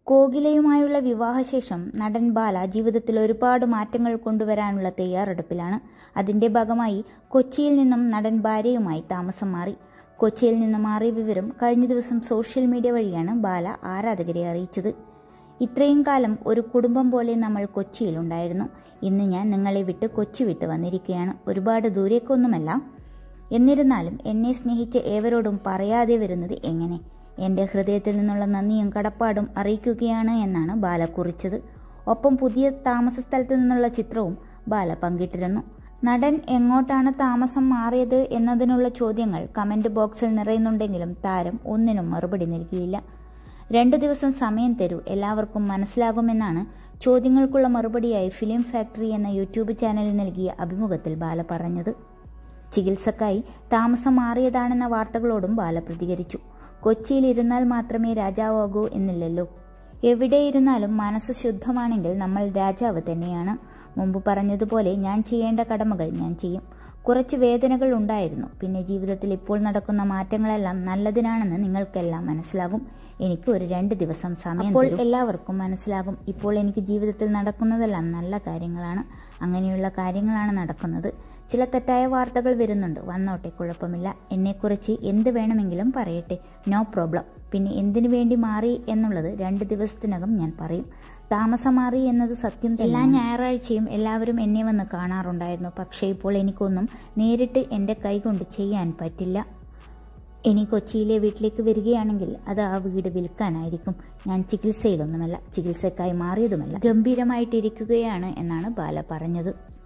കോകിലയുമായുള്ള വിവാഹശേഷം നടൻ ബാല ജീവിതത്തിൽ ഒരുപാട് മാറ്റങ്ങൾ കൊണ്ടുവരാനുള്ള തയ്യാറെടുപ്പിലാണ്. അതിന്റെ ഭാഗമായി കൊച്ചിയിൽ നിന്നും നടൻ ഭാര്യയുമായി താമസം മാറി. കൊച്ചിയിൽ നിന്ന് മാറിയ വിവരം കഴിഞ്ഞ ദിവസം സോഷ്യൽ മീഡിയ വഴിയാണ് ബാല ആരാധകരെ അറിയിച്ചത്. ഇത്രയും കാലം ഒരു കുടുംബം പോലെ നമ്മൾ കൊച്ചിയിലുണ്ടായിരുന്നു. ഇന്ന് ഞാൻ നിങ്ങളെ വിട്ട് കൊച്ചി വിട്ട് വന്നിരിക്കുകയാണ്. ഒരുപാട് ദൂരേക്കൊന്നുമല്ല. എന്നിരുന്നാലും എന്നെ സ്നേഹിച്ച ഏവരോടും പറയാതെ വരുന്നത് എങ്ങനെ? എൻ്റെ ഹൃദയത്തിൽ നിന്നുള്ള നന്ദിയും കടപ്പാടും അറിയിക്കുകയാണ് എന്നാണ് ബാല കുറിച്ചത്. ഒപ്പം പുതിയ താമസ സ്ഥലത്ത് നിന്നുള്ള ചിത്രവും ബാല പങ്കിട്ടിരുന്നു. നടൻ എങ്ങോട്ടാണ് താമസം മാറിയത് എന്നതിനുള്ള ചോദ്യങ്ങൾ കമന്റ് ബോക്സിൽ നിറയുന്നുണ്ടെങ്കിലും താരം ഒന്നിനും മറുപടി നൽകിയില്ല. 2 ദിവസം സമയം തരൂ, എല്ലാവർക്കും മനസ്സിലാകുമെന്നാണ് ചോദ്യങ്ങൾക്കുള്ള മറുപടിയായി ഫിലിം ഫാക്ടറി എന്ന യൂട്യൂബ് ചാനലിൽ നൽകിയ അഭിമുഖത്തിൽ ബാല പറഞ്ഞത്. ചികിത്സക്കായി താമസം മാറിയതാണെന്ന വാർത്തകളോടും ബാല പ്രതികരിച്ചു. കൊച്ചിയിൽ ഇരുന്നാൽ മാത്രമേ രാജാവാകൂ എന്നില്ലല്ലോ. എവിടെയിരുന്നാലും മനസ്സ് ശുദ്ധമാണെങ്കിൽ നമ്മൾ രാജാവ് തന്നെയാണ്. മുമ്പ് പറഞ്ഞതുപോലെ ഞാൻ ചെയ്യേണ്ട കടമകൾ ഞാൻ ചെയ്യും. കുറച്ച് വേദനകൾ ഉണ്ടായിരുന്നു. പിന്നെ ജീവിതത്തിൽ ഇപ്പോൾ നടക്കുന്ന മാറ്റങ്ങളെല്ലാം നല്ലതിനാണെന്ന് നിങ്ങൾക്കെല്ലാം മനസ്സിലാകും. എനിക്ക് ഒരു 2 ദിവസം സമയം, അപ്പോൾ എല്ലാവർക്കും മനസ്സിലാകും. ഇപ്പോൾ എനിക്ക് ജീവിതത്തിൽ നടക്കുന്നതെല്ലാം നല്ല കാര്യങ്ങളാണ്. അങ്ങനെയുള്ള കാര്യങ്ങളാണ് നടക്കുന്നത്. ചില തെറ്റായ വാർത്തകൾ വരുന്നുണ്ട്, വന്നോട്ടെ, കുഴപ്പമില്ല. എന്നെക്കുറിച്ച് എന്ത് വേണമെങ്കിലും പറയട്ടെ, നോ പ്രോബ്ലം. പിന്നെ എന്തിനു വേണ്ടി മാറി എന്നുള്ളത് 2 ദിവസത്തിനകം ഞാൻ പറയും. താമസം മാറി എന്നത് സത്യം. എല്ലാ ഞായറാഴ്ചയും എല്ലാവരും എന്നെ വന്ന് കാണാറുണ്ടായിരുന്നു. പക്ഷേ ഇപ്പോൾ എനിക്കൊന്നും നേരിട്ട് എൻ്റെ കൈകൊണ്ട് ചെയ്യാൻ പറ്റില്ല. ഇനി കൊച്ചിയിലെ വീട്ടിലേക്ക് വരികയാണെങ്കിൽ അത് ആ വീട് വിൽക്കാനായിരിക്കും. ഞാൻ ചികിത്സയിലൊന്നുമല്ല, ചികിത്സക്കായി മാറിയതുമല്ല, ഗംഭീരമായിട്ടിരിക്കുകയാണ് എന്നാണ് ബാല പറഞ്ഞത്.